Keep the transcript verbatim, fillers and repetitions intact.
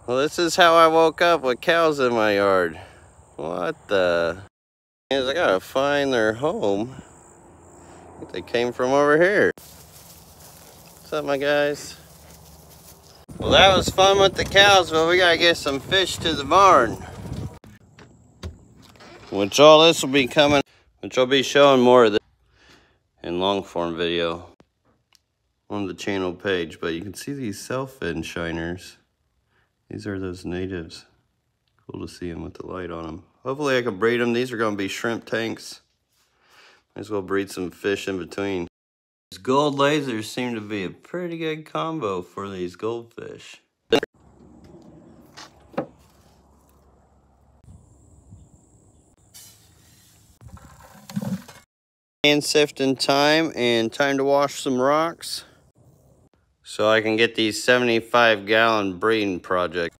Well, this is how I woke up with cows in my yard. What the? I gotta find their home. I think they came from over here. What's up, my guys? Well, that was fun with the cows, but we gotta get some fish to the barn. Which all this will be coming, which I'll be showing more of this in long form video on the channel page. But you can see these sailfin shiners. These are those natives. Cool to see them with the light on them. Hopefully I can breed them. These are going to be shrimp tanks. Might as well breed some fish in between. These gold lasers seem to be a pretty good combo for these goldfish. Hand sifting time and time to wash some rocks so I can get these seventy-five gallon breeding project.